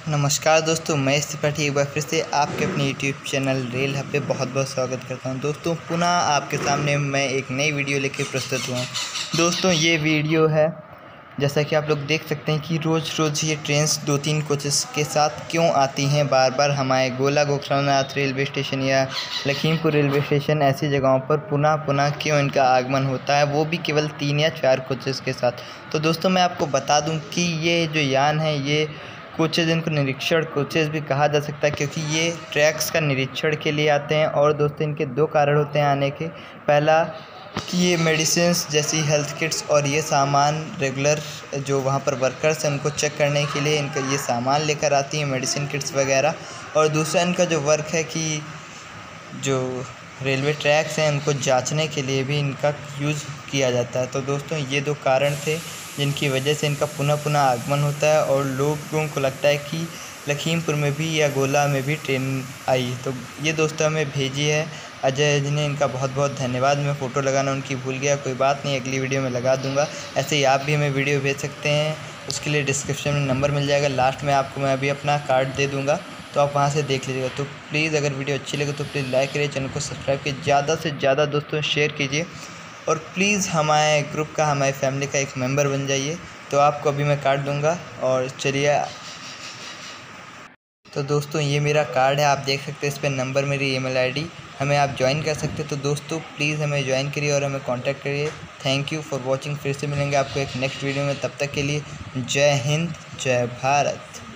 नमस्कार दोस्तों, मैं इस त्रिपाठी एक बार फिर से आपके अपने यूट्यूब चैनल रेल हब पे बहुत बहुत स्वागत करता हूं। दोस्तों पुनः आपके सामने मैं एक नई वीडियो लेकर प्रस्तुत हुआ हूं। दोस्तों ये वीडियो है, जैसा कि आप लोग देख सकते हैं कि रोज़ ये ट्रेन्स 2-3 कोचेस के साथ क्यों आती हैं बार बार हमारे गोला गोरखनाथ रेलवे स्टेशन या लखीमपुर रेलवे स्टेशन, ऐसी जगहों पर पुनः क्यों इनका आगमन होता है, वो भी केवल 3 या 4 कोचेस के साथ। तो दोस्तों मैं आपको बता दूं कि ये जो यान है, ये कोचेज़, इनको निरीक्षण कोचेज़ भी कहा जा सकता है, क्योंकि ये ट्रैक्स का निरीक्षण के लिए आते हैं। और दोस्तों इनके 2 कारण होते हैं आने के। पहला कि ये मेडिसिन्स जैसी हेल्थ किट्स और ये सामान रेगुलर जो वहाँ पर वर्कर्स हैं उनको चेक करने के लिए इनका ये सामान लेकर आती हैं, मेडिसिन किट्स वगैरह। और दूसरा इनका जो वर्क है कि जो रेलवे ट्रैक्स हैं उनको जांचने के लिए भी इनका यूज़ किया जाता है। तो दोस्तों ये 2 कारण थे जिनकी वजह से इनका पुनः आगमन होता है और लोगों को लगता है कि लखीमपुर में भी या गोला में भी ट्रेन आई। तो ये दोस्तों हमें भेजी है अजय जी ने, इनका बहुत बहुत धन्यवाद। मैं फ़ोटो लगाना उनकी भूल गया, कोई बात नहीं, अगली वीडियो में लगा दूंगा। ऐसे ही आप भी हमें वीडियो भेज सकते हैं, उसके लिए डिस्क्रिप्शन में नंबर मिल जाएगा। लास्ट में आपको मैं अभी अपना कार्ड दे दूँगा, तो आप वहाँ से देख लीजिएगा। तो प्लीज़ अगर वीडियो अच्छी लगे तो प्लीज़ लाइक करिए, चैनल को सब्सक्राइब कीजिए, ज़्यादा से ज़्यादा दोस्तों शेयर कीजिए और प्लीज़ हमारे ग्रुप का, हमारी फैमिली का एक मेंबर बन जाइए। तो आपको अभी मैं कार्ड दूंगा और चलिए। तो दोस्तों ये मेरा कार्ड है, आप देख सकते हैं इस पर नंबर, मेरी ईमेल आईडी, हमें आप ज्वाइन कर सकते हैं। तो दोस्तों प्लीज़ हमें ज्वाइन करिए और हमें कांटेक्ट करिए। Thank you for watching. फिर से मिलेंगे आपको एक नेक्स्ट वीडियो में, तब तक के लिए जय हिंद, जय भारत।